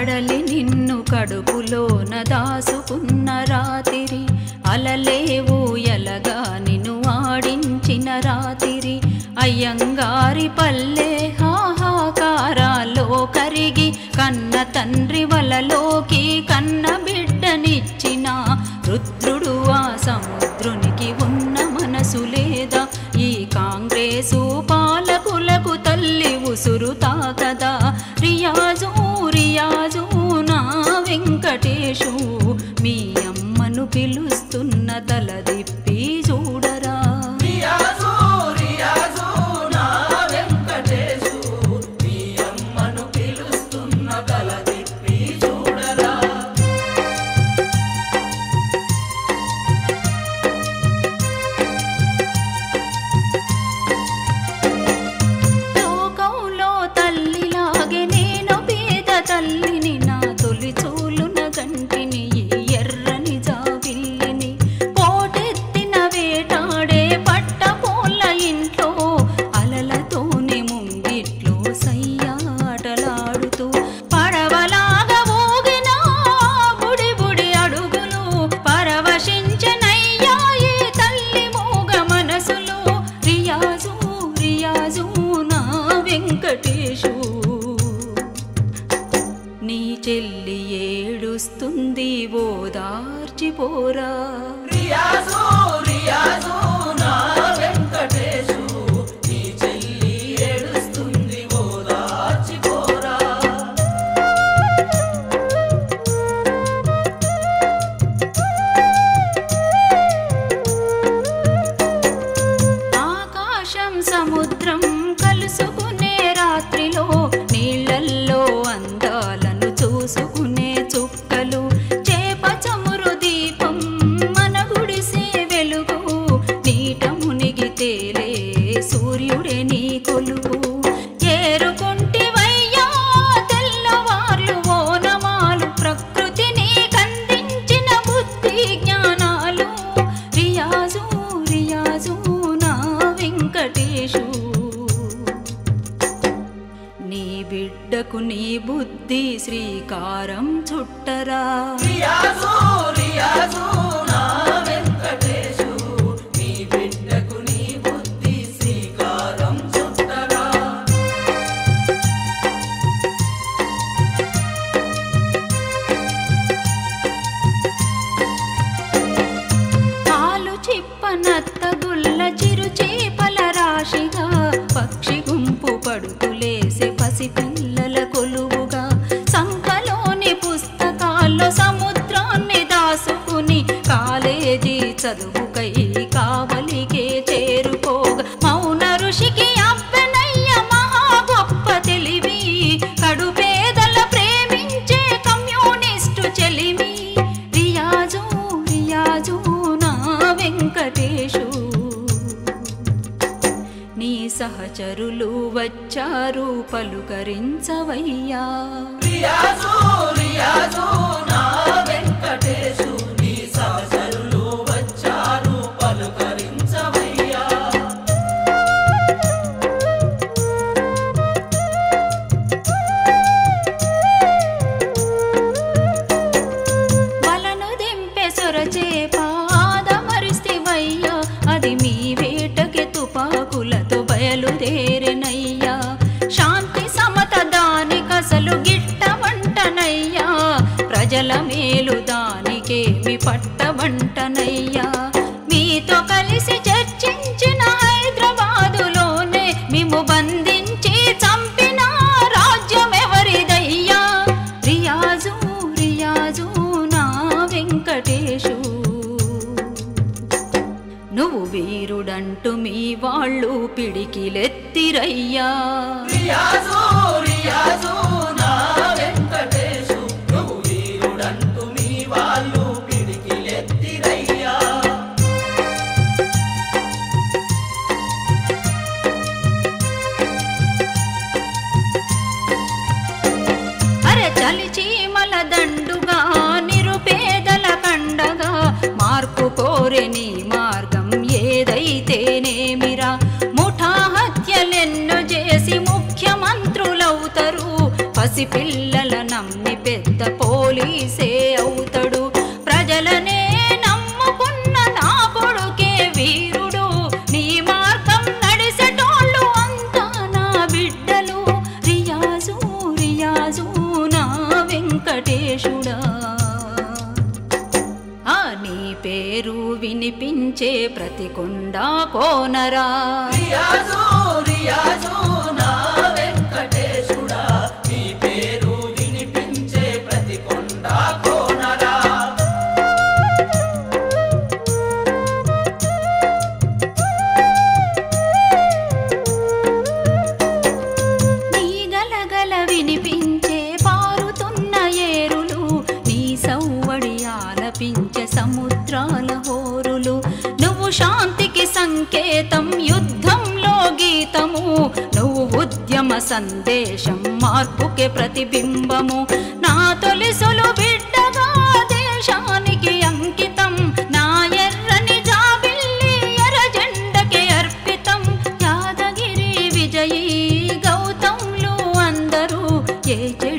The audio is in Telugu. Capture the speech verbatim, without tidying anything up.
కడలి నిన్ను కడుపులోన దాసుకున్న రాతిరి అలలేవు ఎలగా నిన్ను ఆడించిన రాతిరి అయ్యంగారి పల్లె హాహాకారాల్లో కరిగి కన్న తండ్రి వలలోకి కన్న బిడ్డనిచ్చిన రుద్రుడు ఆ సముద్రునికి ఉన్న మనసు లేదా ఈ కాంగ్రెసు పాలకులకు తల్లి ఉసురు తాకదా రియాజు రియాజు నా వెంకటేశు మీ అమ్మను పిలుస్తున్న తలదిప్పి చూడరా రియాజు రియాజు నా వెంకటేశు మీ అమ్మను పిలుస్తున్న తలదిప్పి చూడరా లోకంలో తల్లిలాగే నేను పేద తల్లిని నా తొలి చూలున గంటిని ఎర్రని జాబిల్లిని పోటెత్తిన వేటాడే పట్టపోళ్ళ ఇంట్లో అలలతోనే ముంగిట్లో సయ్యాటలాడుతూ పడవలాగా ఊగిన బుడి బుడి అడుగులు పరవశించనయ్యా ఈ తల్లి మూగ మనసులు రియాజు రియాజు నా వెంకటేశు నీ చెల్లి ఏడుస్తుంది ఓదార్చిపోరా రియాజు రియాజు నా వెంకటేశు నీ చెల్లి ఏడుస్తుంది ఓదార్చిపోరా ఆకాశం సముద్రం కలుసుకునే రాత్రిలో నీళ్ళల్లో అందాలను చూసుకునే చుక్కలు చేప చమురు దీపం మన గుడిసే వెలుగు నీట మునిగి తేలే సూర్యుడే నీ కొలువు ఏరుకుంటివయ్యా తెల్లవార్లు ఓనమాలు ప్రకృతిని కందించిన బుద్ధి జ్ఞానాలు రియాజు రియాజు నా వెంకటేశు నీ బిడ్డకు నీ బుద్ధి శ్రీకారం చుట్టరా రియాజు రియాజు నా వెంకటేశు నీ బిడ్డకు నీ బుద్ధి శ్రీకారం చుట్టరా పాలు చిప్పనత్త గుల్ల చిరు చేపల రాశిగా పక్షి గుంపు పడుతులేసే పసిపిల్లల కొలువుగా సంకలోని పుస్తకాల్లో సముద్రాన్ని దాసుకుని కాలేజీ చదువుకై కావలికే చేరుకోగా మౌన ఋషికి అబ్బెనయ్య మహా గొప్ప తెలివి కడుపేదల ప్రేమించే కమ్యూనిస్టు చెలిమి రియాజు రియాజు నా వెంకటేశు నీ సహచరులు వచ్చారు పలుకరించవయ్యా రియాజు రియాజు నా వెంకటేశు నీ సహచరులు వచ్చారు పలుకరించవయ్యా వలను దింపే సొరచే పాదమరిస్తివయ్యా అది మీ వేటకి తుపాకులతో బయలుదేరెనయ్యా శాంతి సమత దానికసలు గిట్టవంటనయ్యా ప్రజల మేలు దానికేమి పట్టవంటనయ్యా మీతో కలిసి చర్చించిన హైదరాబాదులోనే మేము బంధించి చంపిన రాజ్యం ఎవరిదయ్యా రియాజు రియాజు నా వెంకటేశు నువ్వు వీరుడంటూ మీ వాళ్ళు పిడికిలెత్తిరయ్యా రియాజు రియాజు నా వెంకటేశు నువ్వు వీరుడంటూ మీ వాళ్ళు పిడికిలెత్తిరయ్యా అరే చలి చీమల దండుగా నిరుపేదల కండగా మార్పు కోరే నీ మార్గం ఏదైతేనేమిరా ముఠా హత్యలెన్నో చేసి ముఖ్యమంత్రులవుతారు పసిపిల్లల నమ్మి పెద్ద పోలీసే అవుతాడు. ప్రజలనే నమ్ముకున్న నా కొడుకే వీరుడు. నీ మార్గం నడిసేటోళ్ళు అంతా నా బిడ్డలు. రియాజు రియాజు నా వెంకటేశుడా. ఆ నీ పేరు వినిపించే ప్రతి కొండ కోనరా. రియాజు రియాజు నా వెంకటేశుడా. నీ పేరు వినిపించే ప్రతి కొండ కోనరా. నీ గలగల వినిపించే పారుతున్న ఏరులు. నీ సౌవడి ఆలపించే సముద్రాల హోరులు. నువ్వు శాంతికి సంకేతం, యుద్ధంలో గీతము. నువ్వు ఉద్యమ సందేశం, మార్పుకే ప్రతిబింబము. నా తొలిసులు బిడ్డగా దేశానికి అంకితం. నా ఎర్రని జాబిల్లి ఎర్ర జెండకే అర్పితం. యాదగిరి విజయీ గౌతంలు అందరూ ఏ